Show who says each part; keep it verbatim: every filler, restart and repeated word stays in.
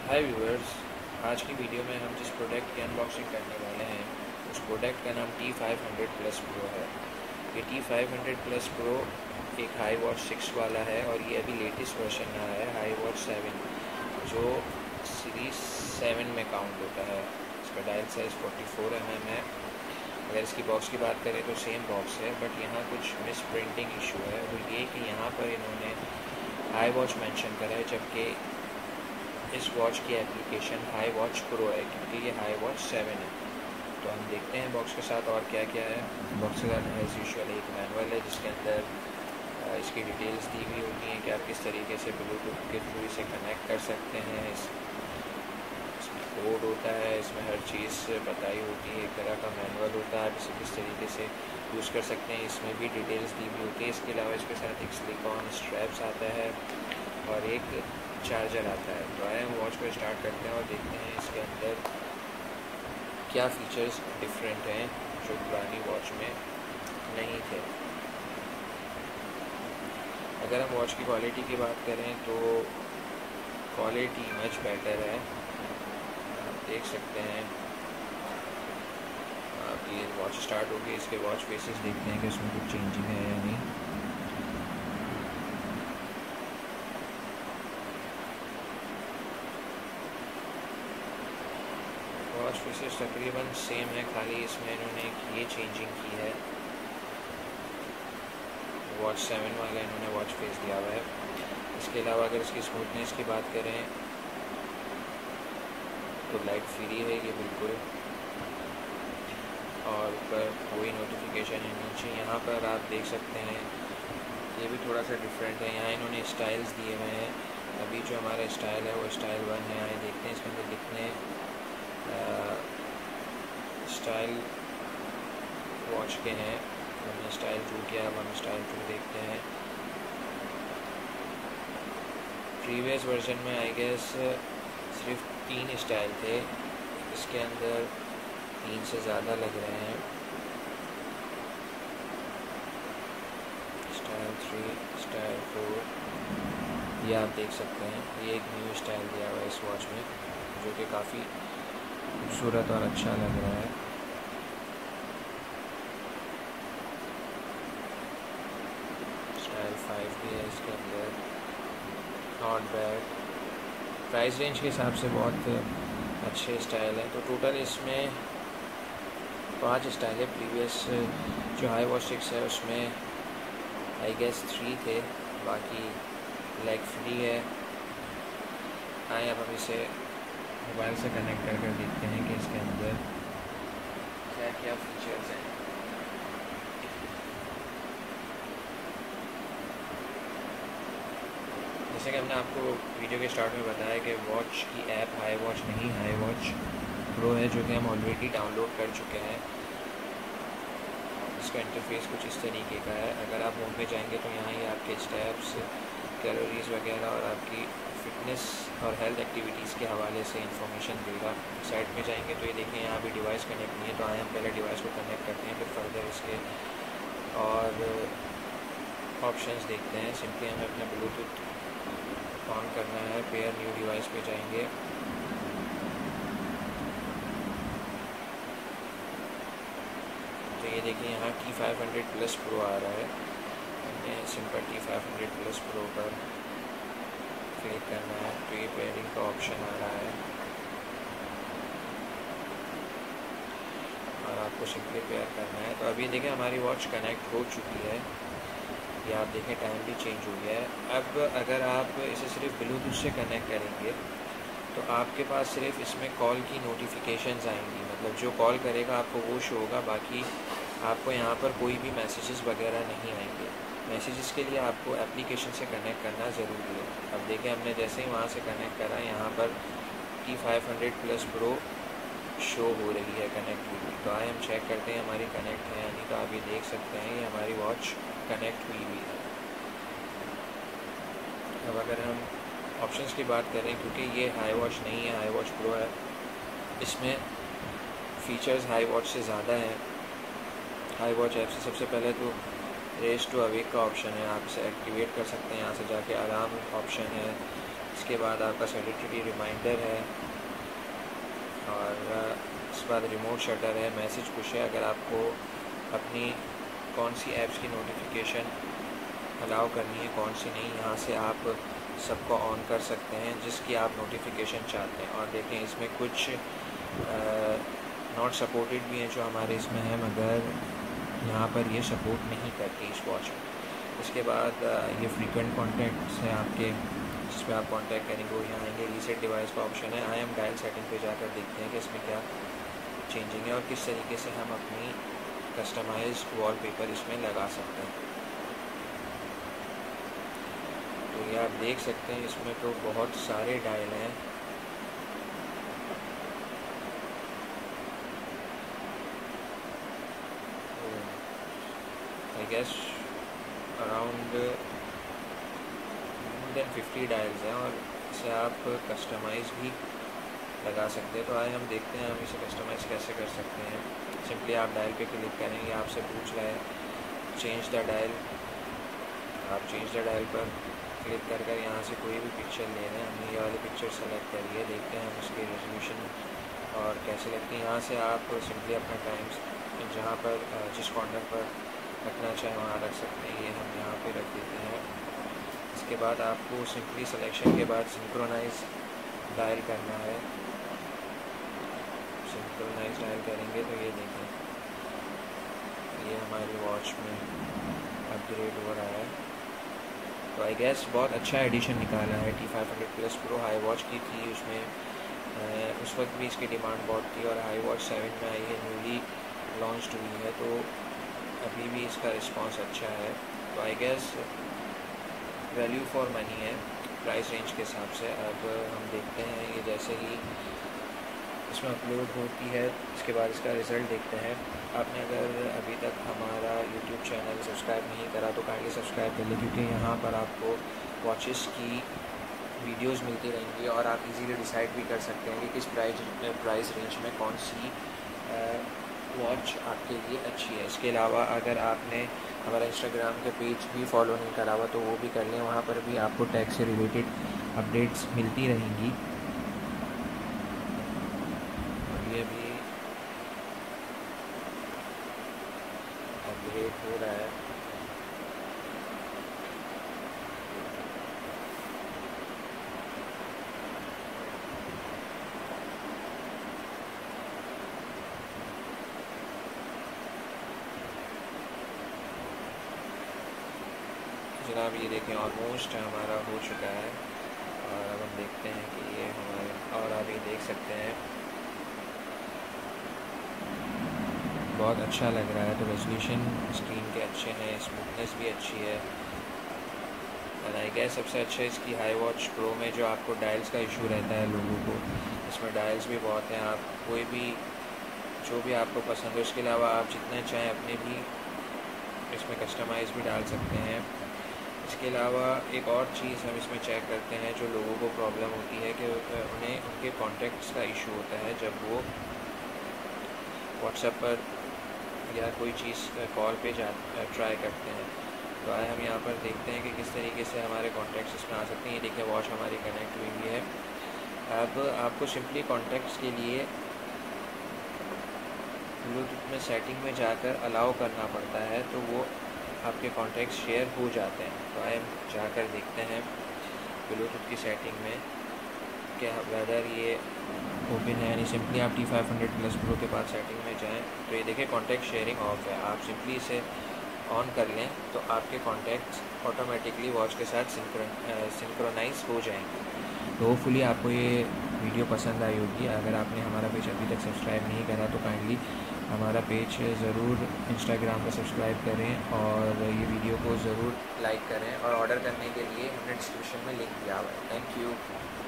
Speaker 1: हाय viewers, आज की video में हम जिस प्रोडक्ट की अनबॉक्सिंग करने वाले हैं उस प्रोडक्ट का नाम T five hundred plus pro है। ये T five hundred plus pro एक हाई वॉच सिक्स वाला है और ये अभी लेटेस्ट वर्जन आया है हाई वॉच सेवन, जो सीरीज सेवन में काउंट होता है। इसका dial size forty four M M है। अगर इसकी बॉक्स की बात करें तो सेम बॉक्स है, बट यहाँ कुछ मिस प्रिंटिंग इशू है। वो ये कि यहाँ पर इन्होंने हाई वॉच मेंशन करा है, जबकि इस वॉच की एप्लीकेशन हाई वॉच प्रो है, क्योंकि ये हाई वॉच सेवन है। तो हम देखते हैं बॉक्स के साथ और क्या क्या है। बॉक्स के साथ एज़ यूजुअल एक मैनुअल है जिसके अंदर इसकी डिटेल्स दी हुई होती हैं कि आप किस तरीके से ब्लूटूथ के थ्रू इसे कनेक्ट कर सकते हैं। इस इसमें कोड होता है, इसमें हर चीज़ बताई होती है। एक तरह का मैनुअल होता है, आप इसे किस तरीके से यूज़ कर सकते हैं, इसमें भी डिटेल्स दी हुई होती है। इसके अलावा इसके साथ एक सिलिकॉन स्ट्रैप्स आता है और एक चार्जर आता है। तो आए हम वॉच को स्टार्ट करते हैं और देखते हैं इसके अंदर क्या फ़ीचर्स डिफरेंट हैं जो पुरानी वॉच में नहीं थे। अगर हम वॉच की क्वालिटी की बात करें तो क्वालिटी मच बेटर है। आप देख सकते हैं, आप ये वॉच स्टार्ट होगी, इसके वॉच फेसेस देखते हैं कि उसमें कुछ चेंजिंग है या नहीं। वॉच फेसेस तकरीबन सेम है, खाली इसमें इन्होंने एक ये चेंजिंग की है। वॉच सेवन वाला इन्होंने वॉच फेस दिया हुआ है। इसके अलावा अगर इसकी स्मूथनेस की बात करें तो लाइट फ्री है ये बिल्कुल, और ऊपर कोई नोटिफिकेशन है। नीचे यहाँ पर आप देख सकते हैं, ये भी थोड़ा सा डिफरेंट है। यहाँ इन्होंने स्टाइल्स दिए हुए हैं। अभी जो हमारा स्टाइल है वो स्टाइल वन है। यहाँ देखते हैं इसके अंदर कितने स्टाइल वॉच के हैं। हमने स्टाइल टू किया, अब हम स्टाइल टू देखते हैं। प्रीवियस वर्जन में आई गेस सिर्फ तीन स्टाइल थे, इसके अंदर तीन से ज़्यादा लग रहे हैं। स्टाइल थ्री, स्टाइल फोर, ये आप देख सकते हैं। ये एक न्यू स्टाइल दिया हुआ है इस वॉच में, जो कि काफ़ी खूबसूरत और अच्छा लग रहा है। स्टाइल फाइव भी है इसके अंदर, नॉट बैड। प्राइस रेंज के हिसाब से बहुत अच्छे स्टाइल हैं। तो टोटल इसमें पांच स्टाइल है। प्रीवियस जो हाई वॉच सिक्स है उसमें आई गेस थ्री थे, बाकी लेग फ्री है। आए अब हम इसे मोबाइल से कनेक्ट कर कर देखते हैं कि इसके अंदर क्या क्या फीचर्स हैं। जैसे कि हमने आपको वीडियो के स्टार्ट में बताया कि वॉच की ऐप हाई वॉच नहीं, हाई वॉच प्रो है, जो कि हम ऑलरेडी डाउनलोड कर चुके हैं। इसका इंटरफेस कुछ इस तरीके का है। अगर आप होम पे जाएंगे तो यहाँ ही आपके स्टेप्स, कैलोरीज वगैरह और आपकी फिटनेस और हेल्थ एक्टिविटीज़ के हवाले से इंफॉर्मेशन देगा। साइट में जाएंगे तो ये देखें, यहाँ भी डिवाइस कनेक्ट नहीं है। तो आए हम पहले डिवाइस को कनेक्ट करते हैं, फिर फर्दर इसके और ऑप्शंस देखते हैं। सिंपली हमें अपना ब्लूटूथ ऑन करना है। पेयर न्यू डिवाइस पे जाएंगे, तो ये देखिए यहाँ T five hundred plus pro आ रहा है। हमने simple T five hundred plus pro पर क्लिक करना है, तो ये पेयरिंग का ऑप्शन आ रहा है और आपको सिंपली पेयर करना है। तो अभी देखें हमारी वॉच कनेक्ट हो चुकी है। ये आप देखें टाइम भी चेंज हो गया है। अब अगर आप इसे सिर्फ ब्लूटूथ से कनेक्ट करेंगे तो आपके पास सिर्फ इसमें कॉल की नोटिफिकेशंस आएंगी, मतलब जो कॉल करेगा आपको वो शो होगा। बाकी आपको यहाँ पर कोई भी मैसेजेस वगैरह नहीं आएंगे। मैसेजेस के लिए आपको एप्लीकेशन से कनेक्ट करना ज़रूरी है। अब देखें हमने जैसे ही वहाँ से कनेक्ट करा, यहाँ पर T five hundred plus pro show हो रही है कनेक्टिविटी। तो आए हम चेक करते हैं हमारी कनेक्ट है यानी। तो आप ये देख सकते हैं ये हमारी वॉच कनेक्ट हुई हुई है। अब अगर हम ऑप्शंस की बात करें, क्योंकि ये हाई वॉच नहीं है, हाई वॉच प्रो है, इसमें फ़ीचर्स हाई वॉच से ज़्यादा हैं। हाई वॉच ऐप से सबसे पहले तो रेस टू अवेक का ऑप्शन है, आप इसे एक्टिवेट कर सकते हैं। यहाँ से जाके अलार्म ऑप्शन है, इसके बाद आपका सैनिटरी रिमाइंडर है और इसके बाद रिमोट शटर है, मैसेज पुश है। अगर आपको अपनी कौन सी ऐप्स की नोटिफिकेशन अलाउ करनी है, कौन सी नहीं, यहाँ से आप सबको ऑन कर सकते हैं जिसकी आप नोटिफिकेशन चाहते हैं। और देखें इसमें कुछ नॉट सपोर्टेड भी हैं जो हमारे इसमें है, मगर यहाँ पर ये सपोर्ट नहीं करती इस वॉच में। इसके बाद ये फ्रीक्वेंट कॉन्टैक्ट्स हैं आपके, जिस पे आप कांटेक्ट करेंगे वो यहाँ आएंगे। रीसेट डिवाइस का ऑप्शन है। आई एम डायल सेटिंग पे जाकर देखते हैं कि इसमें क्या चेंजिंग है और किस तरीके से हम अपनी कस्टमाइज्ड वॉलपेपर इसमें लगा सकते हैं। तो ये आप देख सकते हैं इसमें तो बहुत सारे डायल हैं। I guess around more than fifty dials हैं और इसे आप कस्टमाइज़ भी लगा सकते हैं। तो आए हम देखते हैं हम इसे कस्टमाइज़ कैसे कर सकते हैं। सिंपली आप डायल पे क्लिक करेंगे, आपसे पूछ रहा है चेंज द डायल। आप चेंज द डायल पर क्लिक कर कर यहाँ से कोई भी पिक्चर ले रहे हैं। हमने ये वाली पिक्चर सेलेक्ट करी है, देखते हैं हम उसकी रेजोल्यूशन और कैसे लगती है। यहाँ से आप सिंपली अपना टाइम जहाँ पर जिस कॉर्नर पर रखना चाहें वहाँ रख सकते हैं। ये हम यहाँ पे रख देते हैं। इसके बाद आपको सिंपली सिलेक्शन के बाद सिंक्रोनाइज डायल करना है। सिंक्रोनाइज डायल करेंगे तो ये देखें ये हमारी वॉच में अपग्रेड हो रहा है। तो आई गेस बहुत अच्छा एडिशन निकाला है T five hundred plus pro. Hi watch की थी उसमें, उस वक्त भी इसकी डिमांड बहुत थी और हाई वॉच सेवन में आई है, न्यूली लॉन्च हुई है, तो अभी भी इसका रिस्पांस अच्छा है। तो I guess value for money है प्राइस रेंज के हिसाब से। अब हम देखते हैं ये जैसे ही इसमें अपलोड होती है इसके बाद इसका रिज़ल्ट देखते हैं। आपने अगर अभी तक हमारा यूट्यूब चैनल सब्सक्राइब नहीं करा तो काइंडली सब्सक्राइब कर लें, क्योंकि यहाँ पर आपको वॉचेस की वीडियोस मिलती रहेंगी और आप इजीली डिसाइड भी कर सकते हैं कि किस प्राइस प्राइस रेंज में कौन सी वॉच आपके लिए अच्छी है। इसके अलावा अगर आपने हमारा इंस्टाग्राम के पेज भी फॉलो नहीं करा हुआ तो वो भी कर लें, वहाँ पर भी आपको टैग से रिलेटेड अपडेट्स मिलती रहेंगी। और ये भी अपग्रेड हो रहा है। जनाब ये देखें ऑलमोस्ट हमारा हो चुका है और अब हम देखते हैं कि ये हमारे, और आप ये देख सकते हैं बहुत अच्छा लग रहा है। तो रेजोल्यूशन स्क्रीन के अच्छे हैं, स्मूथनेस भी अच्छी है। और आई गेस सबसे अच्छा इसकी हाई वॉच प्रो में जो आपको डायल्स का इशू रहता है लोगों को, इसमें डायल्स भी बहुत हैं। आप कोई भी जो भी आपको पसंद हो, इसके अलावा आप जितने चाहें अपने भी इसमें कस्टमाइज़ भी डाल सकते हैं। इसके अलावा एक और चीज़ हम इसमें चेक करते हैं जो लोगों को प्रॉब्लम होती है कि उन्हें उनके कॉन्टैक्ट्स का इशू होता है जब वो व्हाट्सएप पर या कोई चीज़ कॉल पे जा ट्राई करते हैं। तो आए हम यहाँ पर देखते हैं कि किस तरीके से हमारे कॉन्टैक्ट्स इसमें आ सकते हैं। ये देखिए वॉच हमारी कनेक्ट हुई हुई है। अब आपको सिंपली कॉन्टैक्ट्स के लिए ब्लूटूथ में सेटिंग में जाकर अलाउ करना पड़ता है, तो वो आपके कॉन्टैक्ट्स शेयर हो जाते हैं। तो आए हम जाकर देखते हैं ब्लूटूथ की सेटिंग में क्या वेदर ये ओपन है, यानी सिंपली आप T five hundred plus pro के बाद सेटिंग में जाएं तो ये देखिए कॉन्टैक्ट शेयरिंग ऑफ है। आप सिंपली इसे ऑन कर लें तो आपके कॉन्टैक्ट्स ऑटोमेटिकली वॉच के साथ सिंक्रोनाइज हो जाएंगे। तो होपफुली आपको ये वीडियो पसंद आई होगी। अगर आपने हमारा पेज अभी तक सब्सक्राइब नहीं करा तो काइंडली हमारा पेज ज़रूर इंस्टाग्राम पर सब्सक्राइब करें और ये वीडियो को ज़रूर लाइक करें। और ऑर्डर करने के लिए हमने डिस्क्रिप्शन में लिंक दिया हुआ है। Thank you.